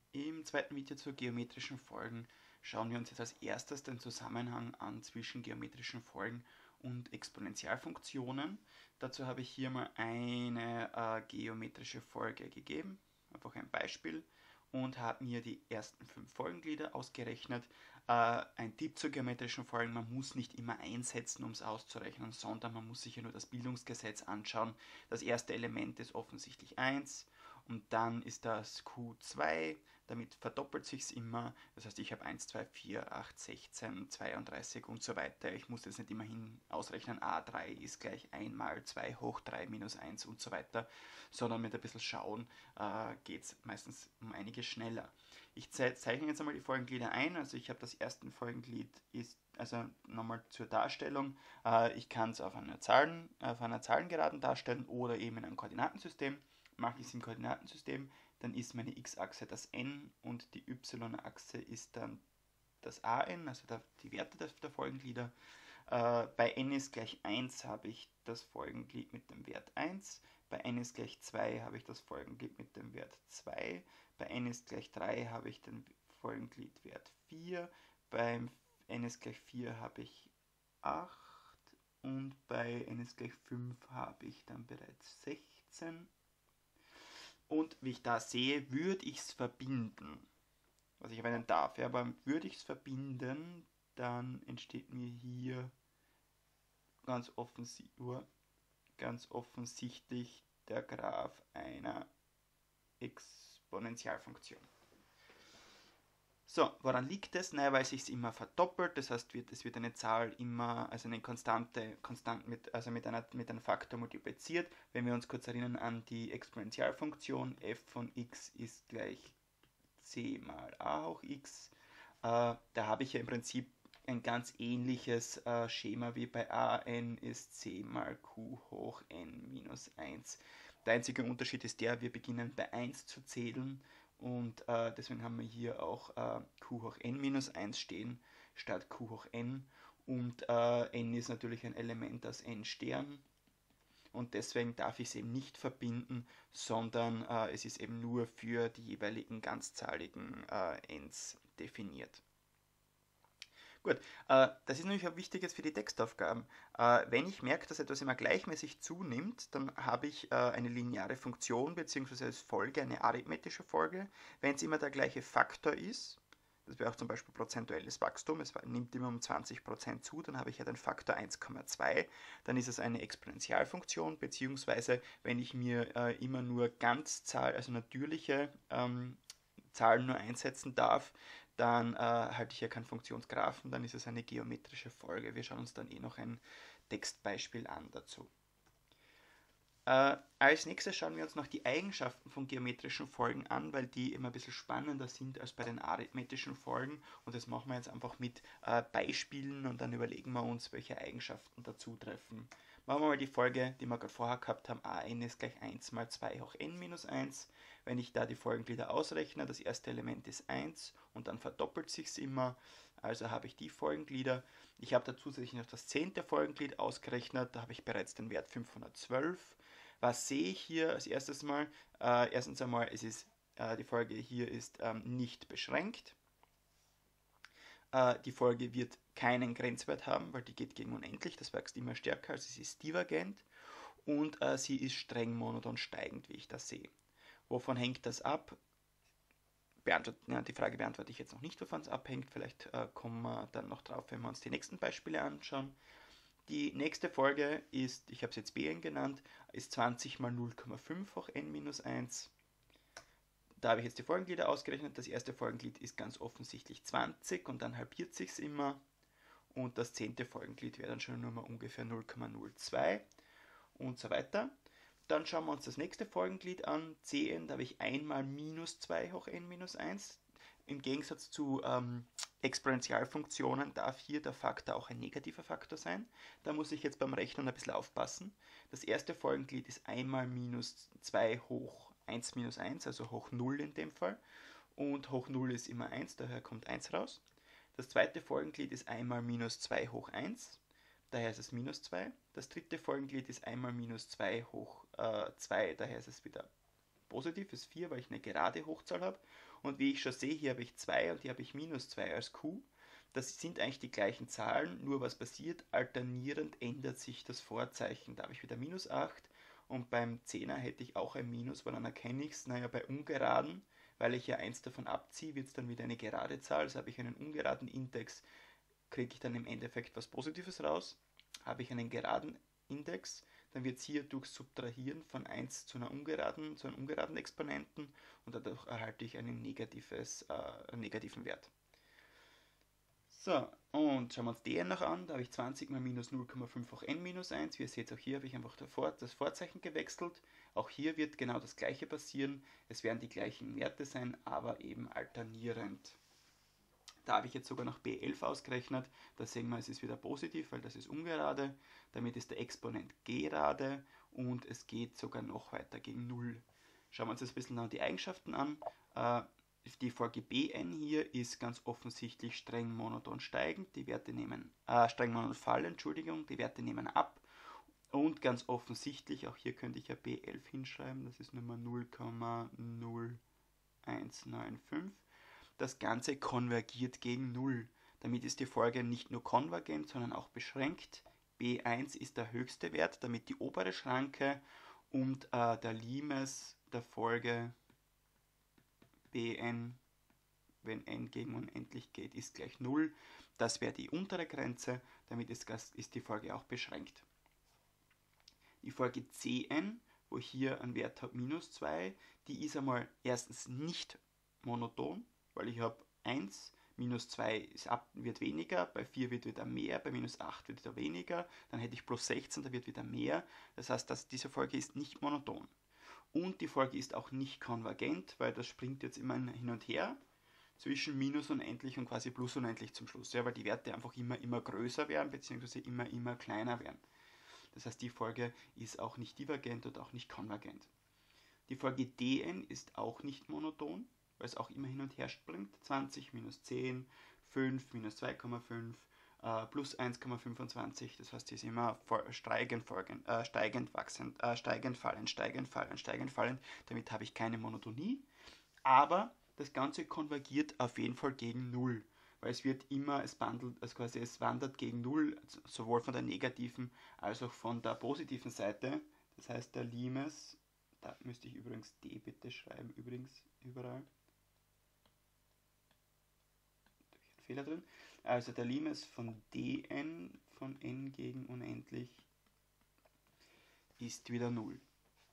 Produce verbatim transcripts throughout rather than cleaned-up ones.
Im zweiten Video zu geometrischen Folgen schauen wir uns jetzt als erstes den Zusammenhang an zwischen geometrischen Folgen und Exponentialfunktionen. Dazu habe ich hier mal eine äh, geometrische Folge gegeben, einfach ein Beispiel, und habe mir die ersten fünf Folgenglieder ausgerechnet. Äh, ein Tipp zu geometrischen Folgen: Man muss nicht immer einsetzen, um es auszurechnen, sondern man muss sich ja nur das Bildungsgesetz anschauen. Das erste Element ist offensichtlich eins und dann ist das Q zwei, damit verdoppelt sich es immer. Das heißt, ich habe eins, zwei, vier, acht, sechzehn, zweiunddreißig und so weiter. Ich muss jetzt nicht immerhin ausrechnen, a drei ist gleich eins mal zwei hoch drei minus eins und so weiter, sondern mit ein bisschen Schauen äh, geht es meistens um einiges schneller. Ich zeichne jetzt einmal die Folgenglieder ein. Also ich habe das erste Folgenglied, ist also nochmal zur Darstellung. Äh, ich kann es auf einer Zahlen, auf einer Zahlengeraden darstellen oder eben in einem Koordinatensystem. Mache ich es im Koordinatensystem, dann ist meine x-Achse das n und die y-Achse ist dann das an, also der, die Werte der, der Folgenglieder. Äh, bei n ist gleich eins habe ich das Folgenglied mit dem Wert eins, bei n ist gleich zwei habe ich das Folgenglied mit dem Wert zwei, bei n ist gleich drei habe ich den Folgengliedwert vier, beim n ist gleich vier habe ich acht und bei n ist gleich fünf habe ich dann bereits sechzehn. Und wie ich da sehe, würde ich es verbinden. Was ich verwenden darf, ja, aber würde ich es verbinden, dann entsteht mir hier ganz, offensi ganz offensichtlich der Graph einer Exponentialfunktion. So, woran liegt es? Naja, weil sich es immer verdoppelt, das heißt, wird, es wird eine Zahl immer, also eine Konstante, konstant mit, also mit, einer, mit einem Faktor multipliziert. Wenn wir uns kurz erinnern an die Exponentialfunktion, f von x ist gleich c mal a hoch x, äh, da habe ich ja im Prinzip ein ganz ähnliches äh, Schema wie bei an ist c mal q hoch n minus eins. Der einzige Unterschied ist der, wir beginnen bei eins zu zählen und äh, deswegen haben wir hier auch äh, q hoch n minus eins stehen statt q hoch n und äh, n ist natürlich ein Element aus n Stern und deswegen darf ich es eben nicht verbinden, sondern äh, es ist eben nur für die jeweiligen ganzzahligen äh, Ns definiert. Gut, äh, das ist natürlich auch wichtig jetzt für die Textaufgaben. Äh, wenn ich merke, dass etwas immer gleichmäßig zunimmt, dann habe ich äh, eine lineare Funktion bzw. als Folge eine arithmetische Folge. Wenn es immer der gleiche Faktor ist, das wäre auch zum Beispiel prozentuelles Wachstum, es nimmt immer um zwanzig Prozent zu, dann habe ich ja den Faktor eins Komma zwei, dann ist es eine Exponentialfunktion, beziehungsweise wenn ich mir äh, immer nur Ganzzahl, also natürliche ähm, Zahlen nur einsetzen darf, dann äh, halte ich ja keinen Funktionsgraphen, dann ist es eine geometrische Folge. Wir schauen uns dann eh noch ein Textbeispiel an dazu. Äh, als nächstes schauen wir uns noch die Eigenschaften von geometrischen Folgen an, weil die immer ein bisschen spannender sind als bei den arithmetischen Folgen. Und das machen wir jetzt einfach mit äh, Beispielen und dann überlegen wir uns, welche Eigenschaften dazu treffen. Machen wir mal die Folge, die wir gerade vorher gehabt haben, an ist gleich eins mal zwei hoch n minus eins. Wenn ich da die Folgenglieder ausrechne, das erste Element ist eins und dann verdoppelt sich es immer. Also habe ich die Folgenglieder. Ich habe da zusätzlich noch das zehnte Folgenglied ausgerechnet, da habe ich bereits den Wert fünfhundertzwölf. Was sehe ich hier als erstes mal? Äh, erstens einmal, es ist, äh, die Folge hier ist ähm, nicht beschränkt. Äh, die Folge wird keinen Grenzwert haben, weil die geht gegen unendlich, das wächst immer stärker, also sie ist divergent. Und äh, sie ist streng monoton steigend, wie ich das sehe. Wovon hängt das ab? Beantwort, ja, die Frage beantworte ich jetzt noch nicht, wovon es abhängt. Vielleicht äh, kommen wir dann noch drauf, wenn wir uns die nächsten Beispiele anschauen. Die nächste Folge ist, ich habe es jetzt Bn genannt, ist zwanzig mal null Komma fünf hoch n minus eins. Da habe ich jetzt die Folgenglieder ausgerechnet. Das erste Folgenglied ist ganz offensichtlich zwanzig und dann halbiert sich es immer. Und das zehnte Folgenglied wäre dann schon nur mal ungefähr null Komma null zwei und so weiter. Dann schauen wir uns das nächste Folgenglied an, Cn, da habe ich einmal minus zwei hoch n minus eins. Im Gegensatz zu ähm, Exponentialfunktionen darf hier der Faktor auch ein negativer Faktor sein. Da muss ich jetzt beim Rechnen ein bisschen aufpassen. Das erste Folgenglied ist einmal minus zwei hoch eins minus eins, also hoch null in dem Fall. Und hoch null ist immer eins, daher kommt eins raus. Das zweite Folgenglied ist einmal minus zwei hoch eins, daher ist es minus zwei. Das dritte Folgenglied ist einmal minus zwei hoch äh, zwei, daher ist es wieder positiv, ist vier, weil ich eine gerade Hochzahl habe. Und wie ich schon sehe, hier habe ich zwei und hier habe ich minus zwei als Q. Das sind eigentlich die gleichen Zahlen, nur was passiert, alternierend ändert sich das Vorzeichen. Da habe ich wieder minus acht und beim Zehner hätte ich auch ein Minus, weil dann erkenne ich es, naja, bei ungeraden, weil ich ja eins davon abziehe, wird es dann wieder eine gerade Zahl. Also habe ich einen ungeraden Index, kriege ich dann im Endeffekt was Positives raus. Habe ich einen geraden Index, dann wird es hier durch Subtrahieren von eins zu einer ungeraden, zu einem ungeraden Exponenten und dadurch erhalte ich einen, negatives, äh, einen negativen Wert. So, und schauen wir uns den noch an. Da habe ich zwanzig mal minus null Komma fünf auch n minus eins. Wie ihr seht, auch hier habe ich einfach das Vorzeichen gewechselt. Auch hier wird genau das gleiche passieren. Es werden die gleichen Werte sein, aber eben alternierend. Da habe ich jetzt sogar noch b elf ausgerechnet. Da sehen wir, es ist wieder positiv, weil das ist ungerade. Damit ist der Exponent gerade und es geht sogar noch weiter gegen null. Schauen wir uns jetzt ein bisschen die Eigenschaften an. Äh, Die Folge Bn hier ist ganz offensichtlich streng monoton steigend, die Werte nehmen, äh, streng monoton fallen, Entschuldigung, die Werte nehmen ab und ganz offensichtlich, auch hier könnte ich ja b elf hinschreiben, das ist Nummer null Komma null eins neun fünf. Das Ganze konvergiert gegen null. Damit ist die Folge nicht nur konvergent, sondern auch beschränkt. b eins ist der höchste Wert, damit die obere Schranke und äh, der Limes der Folge Bn, wenn n gegen unendlich geht, ist gleich null. Das wäre die untere Grenze, damit ist, ist die Folge auch beschränkt. Die Folge Cn, wo ich hier einen Wert habe minus zwei, die ist einmal erstens nicht monoton, weil ich habe eins, minus zwei ist ab, wird weniger, bei vier wird wieder mehr, bei minus acht wird wieder weniger, dann hätte ich plus sechzehn, da wird wieder mehr. Das heißt, dass diese Folge ist nicht monoton. Und die Folge ist auch nicht konvergent, weil das springt jetzt immer hin und her zwischen minus unendlich und quasi plus unendlich zum Schluss, ja, weil die Werte einfach immer, immer größer werden, beziehungsweise immer, immer kleiner werden. Das heißt, die Folge ist auch nicht divergent und auch nicht konvergent. Die Folge Dn ist auch nicht monoton, weil es auch immer hin und her springt. zwanzig minus zehn, fünf minus zwei Komma fünf, äh, plus eins Komma fünfundzwanzig. Das heißt, die ist immer steigend, folgend, äh, steigend, wachsend, äh, steigend, fallend, steigend, fallend, steigend, fallend. Damit habe ich keine Monotonie. Aber das Ganze konvergiert auf jeden Fall gegen null. Weil es wird immer, es wandelt, also quasi es wandert gegen null, sowohl von der negativen als auch von der positiven Seite. Das heißt, der Limes, da müsste ich übrigens d bitte schreiben, übrigens überall. Da habe ich einen Fehler drin. Also der Limes von dn von n gegen unendlich ist wieder null.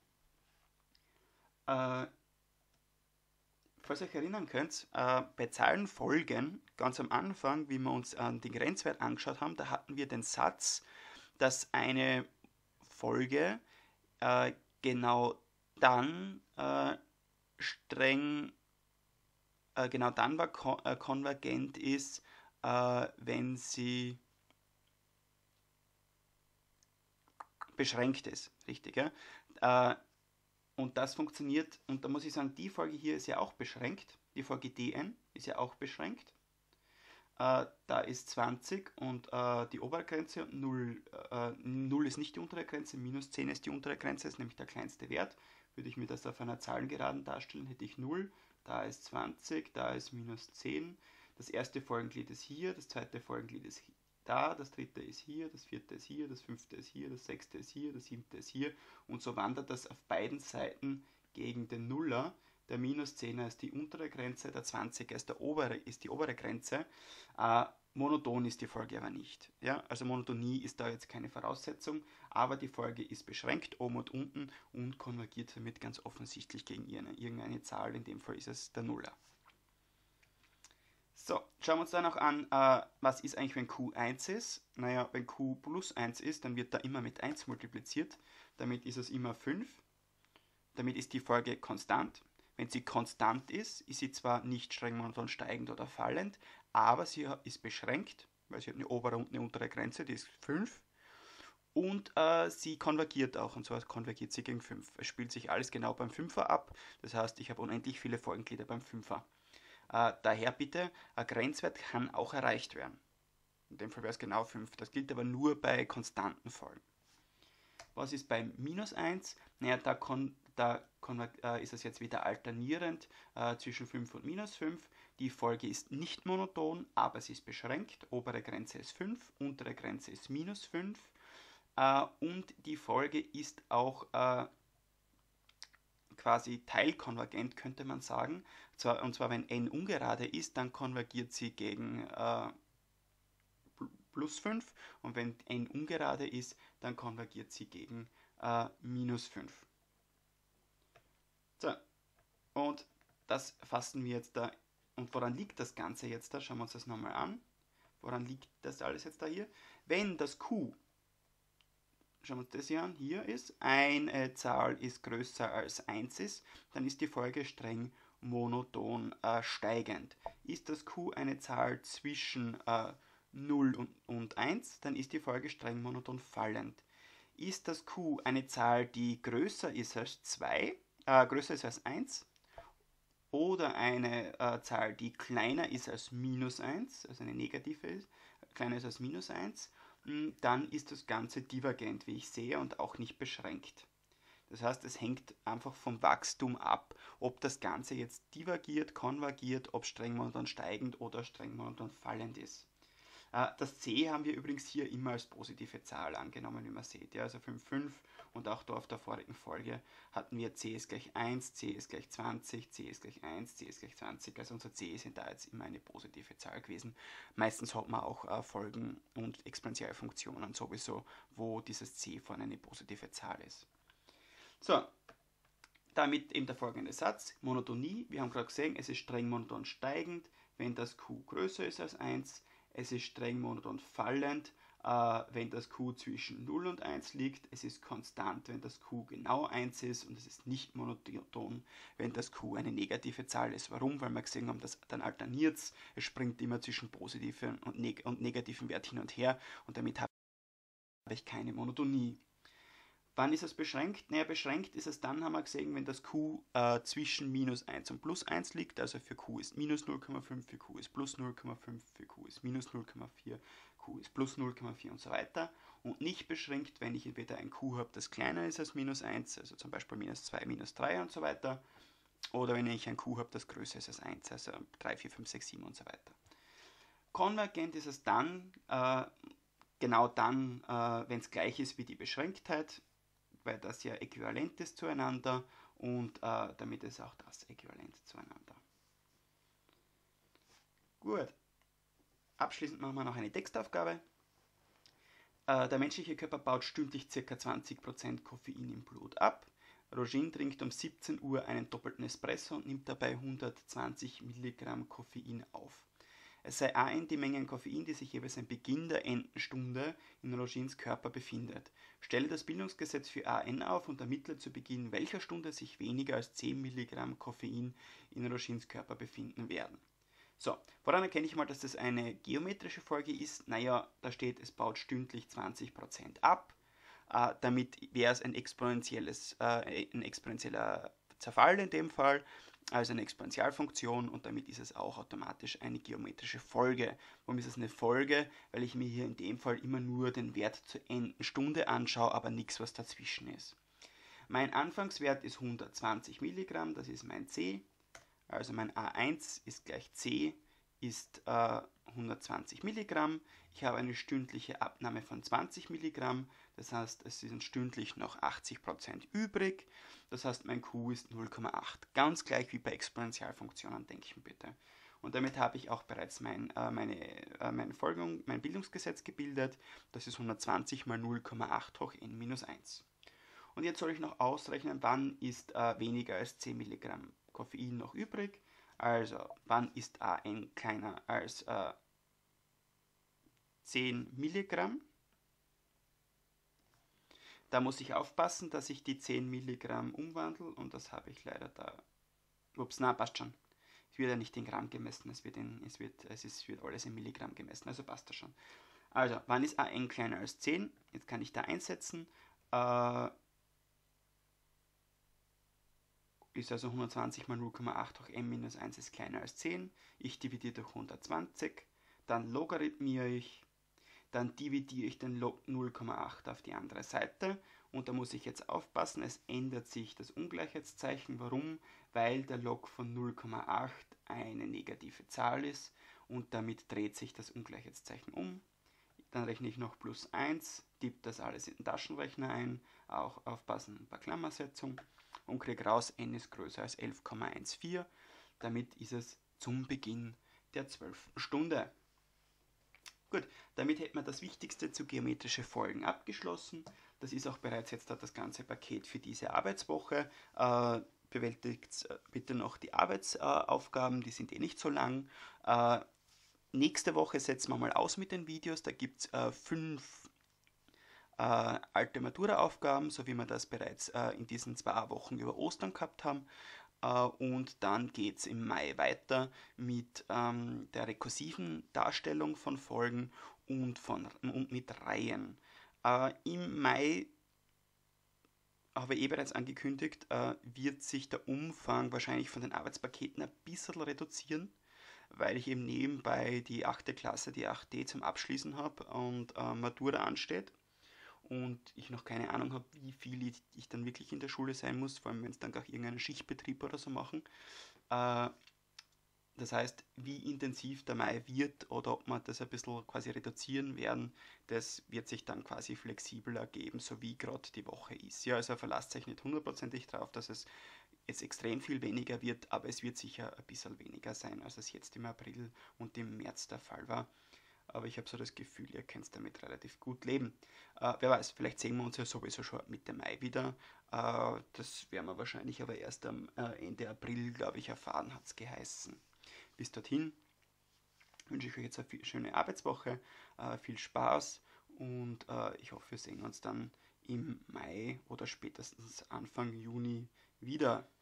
Äh, Falls ihr euch erinnern könnt, äh, bei Zahlenfolgen, ganz am Anfang, wie wir uns äh, den Grenzwert angeschaut haben, da hatten wir den Satz, dass eine Folge äh, genau dann äh, streng, äh, genau dann war kon äh, konvergent ist, äh, wenn sie beschränkt ist, richtig, ja? Äh, Und das funktioniert, und da muss ich sagen, die Folge hier ist ja auch beschränkt. Die Folge Dn ist ja auch beschränkt. Äh, da ist zwanzig und äh, die obere Grenze, null, äh, null ist nicht die untere Grenze, minus zehn ist die untere Grenze, ist nämlich der kleinste Wert. Würde ich mir das auf einer Zahlengeraden darstellen, hätte ich null, da ist zwanzig, da ist minus zehn. Das erste Folgenglied ist hier, das zweite Folgenglied ist hier. Da, das dritte ist hier, das vierte ist hier, das fünfte ist hier, das sechste ist hier, das siebte ist hier und so wandert das auf beiden Seiten gegen den Nuller. Der minus zehner ist die untere Grenze, der zwanziger ist, der obere, ist die obere Grenze. Äh, monoton ist die Folge aber nicht. Ja? Also Monotonie ist da jetzt keine Voraussetzung, aber die Folge ist beschränkt oben und unten und konvergiert damit ganz offensichtlich gegen irgendeine Zahl, in dem Fall ist es der Nuller. So, schauen wir uns dann noch an, äh, was ist eigentlich, wenn q eins ist. Naja, wenn q plus eins ist, dann wird da immer mit eins multipliziert. Damit ist es immer fünf. Damit ist die Folge konstant. Wenn sie konstant ist, ist sie zwar nicht streng monoton steigend oder fallend, aber sie ist beschränkt, weil sie hat eine obere und eine untere Grenze, die ist fünf. Und äh, sie konvergiert auch, und zwar konvergiert sie gegen fünf. Es spielt sich alles genau beim Fünfer ab. Das heißt, ich habe unendlich viele Folgenglieder beim Fünfer. Äh, daher bitte, ein Grenzwert kann auch erreicht werden. In dem Fall wäre es genau fünf. Das gilt aber nur bei konstanten Folgen. Was ist beim minus eins? Naja, da, kon da äh, ist es jetzt wieder alternierend äh, zwischen fünf und minus fünf. Die Folge ist nicht monoton, aber sie ist beschränkt. Obere Grenze ist fünf, untere Grenze ist minus fünf. Äh, und die Folge ist auch äh, quasi teilkonvergent, könnte man sagen. Zwar, und zwar, wenn n ungerade ist, dann konvergiert sie gegen äh, plus fünf, und wenn n ungerade ist, dann konvergiert sie gegen äh, minus fünf. So, und das fassen wir jetzt da. Und woran liegt das Ganze jetzt da? Schauen wir uns das nochmal an. Woran liegt das alles jetzt da hier? Wenn das Q, schauen wir uns das hier an, hier ist, eine Zahl ist größer als eins ist, dann ist die Folge streng monoton äh, steigend. Ist das Q eine Zahl zwischen äh, null und, und eins, dann ist die Folge streng monoton fallend. Ist das Q eine Zahl, die größer ist als zwei, äh, größer ist als eins, oder eine äh, Zahl, die kleiner ist als minus eins, also eine negative ist, kleiner ist als minus eins, dann ist das Ganze divergent, wie ich sehe, und auch nicht beschränkt. Das heißt, es hängt einfach vom Wachstum ab, ob das Ganze jetzt divergiert, konvergiert, ob streng monoton steigend oder streng monoton fallend ist. Das c haben wir übrigens hier immer als positive Zahl angenommen, wie man sieht. Ja, also fünf, fünf, und auch da auf der vorigen Folge hatten wir c ist gleich eins, c ist gleich zwanzig, c ist gleich eins, c ist gleich zwanzig. Also unser c sind da jetzt immer eine positive Zahl gewesen. Meistens hat man auch äh, Folgen und Exponentialfunktionen sowieso, wo dieses c vorne eine positive Zahl ist. So, damit eben der folgende Satz. Monotonie, wir haben gerade gesehen, es ist streng monoton steigend, wenn das q größer ist als eins. Es ist streng monoton fallend, äh, wenn das Q zwischen null und eins liegt. Es ist konstant, wenn das Q genau eins ist, und es ist nicht monoton, wenn das Q eine negative Zahl ist. Warum? Weil wir gesehen haben, dass dann alterniert es. Es springt immer zwischen positiven und, neg und negativen Wert hin und her, und damit habe ich keine Monotonie. Wann ist es beschränkt? Naja, beschränkt ist es dann, haben wir gesehen, wenn das Q äh, zwischen minus eins und plus eins liegt. Also für Q ist minus null Komma fünf, für Q ist plus null Komma fünf, für Q ist minus null Komma vier, Q ist plus null Komma vier und so weiter. Und nicht beschränkt, wenn ich entweder ein Q habe, das kleiner ist als minus eins, also zum Beispiel minus zwei, minus drei und so weiter. Oder wenn ich ein Q habe, das größer ist als eins, also drei, vier, fünf, sechs, sieben und so weiter. Konvergent ist es dann, äh, genau dann, äh, wenn es gleich ist wie die Beschränktheit, weil das ja äquivalent ist zueinander, und äh, damit ist auch das äquivalent zueinander. Gut. Abschließend machen wir noch eine Textaufgabe. Äh, der menschliche Körper baut stündlich ca. zwanzig Prozent Koffein im Blut ab. Rogin trinkt um siebzehn Uhr einen doppelten Espresso und nimmt dabei hundertzwanzig Milligramm Koffein auf. Es sei A N die Menge an Koffein, die sich jeweils am Beginn der Endenstunde in Rogins Körper befindet. Stelle das Bildungsgesetz für A N auf und ermittle zu Beginn welcher Stunde sich weniger als zehn Milligramm Koffein in Rogins Körper befinden werden. So, woran erkenne ich mal, dass das eine geometrische Folge ist? Naja, da steht, es baut stündlich zwanzig Prozent ab. Äh, damit wäre es ein, exponentielles, äh, ein exponentieller Zerfall in dem Fall, also eine Exponentialfunktion, und damit ist es auch automatisch eine geometrische Folge. Warum ist es eine Folge? Weil ich mir hier in dem Fall immer nur den Wert zur Endenstunde anschaue, aber nichts, was dazwischen ist. Mein Anfangswert ist hundertzwanzig Milligramm, das ist mein C. Also mein A eins ist gleich C, ist äh, hundertzwanzig Milligramm. Ich habe eine stündliche Abnahme von zwanzig Milligramm, das heißt, es sind stündlich noch achtzig Prozent übrig. Das heißt, mein Q ist null Komma acht. Ganz gleich wie bei Exponentialfunktionen, denken bitte. Und damit habe ich auch bereits mein, äh, meine, äh, meine Folgerung, mein Bildungsgesetz gebildet. Das ist hundertzwanzig mal null Komma acht hoch n minus eins. Und jetzt soll ich noch ausrechnen, wann ist äh, weniger als zehn Milligramm Koffein noch übrig. Also, wann ist A N kleiner als äh, zehn Milligramm? Da muss ich aufpassen, dass ich die zehn Milligramm umwandle, und das habe ich leider da. Ups, na, passt schon. Es wird ja nicht in Gramm gemessen, es wird, in, es wird, es ist, wird alles in Milligramm gemessen, also passt das schon. Also, wann ist A N kleiner als zehn? Jetzt kann ich da einsetzen. Äh, ist also hundertzwanzig mal null Komma acht hoch n minus eins ist kleiner als zehn. Ich dividiere durch hundertzwanzig, dann logarithmiere ich, dann dividiere ich den Log null Komma acht auf die andere Seite, Und da muss ich jetzt aufpassen, es ändert sich das Ungleichheitszeichen. Warum? Weil der Log von null Komma acht eine negative Zahl ist und damit dreht sich das Ungleichheitszeichen um. Dann rechne ich noch plus eins, tippe das alles in den Taschenrechner ein, auch aufpassen, ein paar Klammersetzung und kriege raus, n ist größer als elf Komma vierzehn. Damit ist es zum Beginn der zwölften Stunde. Gut, damit hätten wir das Wichtigste zu geometrische Folgen abgeschlossen. Das ist auch bereits jetzt das ganze Paket für diese Arbeitswoche. Äh, bewältigt bitte noch die Arbeitsaufgaben, die sind eh nicht so lang. Äh, nächste Woche setzen wir mal aus mit den Videos. Da gibt es äh, fünf äh, alte Matura-Aufgaben, so wie wir das bereits äh, in diesen zwei Wochen über Ostern gehabt haben. Uh, und dann geht es im Mai weiter mit ähm, der rekursiven Darstellung von Folgen und, von, und mit Reihen. Uh, Im Mai, habe ich eh bereits angekündigt, uh, wird sich der Umfang wahrscheinlich von den Arbeitspaketen ein bisschen reduzieren, weil ich eben nebenbei die achte Klasse, die acht D zum Abschließen habe und uh, Matura ansteht. Und ich noch keine Ahnung habe, wie viel ich, ich dann wirklich in der Schule sein muss, vor allem wenn es dann gar irgendeinen Schichtbetrieb oder so machen. Äh, das heißt, wie intensiv der Mai wird oder ob wir das ein bisschen quasi reduzieren werden, das wird sich dann quasi flexibel ergeben, so wie gerade die Woche ist. Ja, also verlasst euch nicht hundertprozentig drauf, dass es jetzt extrem viel weniger wird, aber es wird sicher ein bisschen weniger sein, als es jetzt im April und im März der Fall war. Aber ich habe so das Gefühl, ihr könnt damit relativ gut leben. Äh, wer weiß, vielleicht sehen wir uns ja sowieso schon Mitte Mai wieder. Äh, das werden wir wahrscheinlich aber erst am äh, Ende April, glaube ich, erfahren, hat es geheißen. Bis dorthin wünsche ich euch jetzt eine schöne Arbeitswoche, äh, viel Spaß und äh, ich hoffe, wir sehen uns dann im Mai oder spätestens Anfang Juni wieder.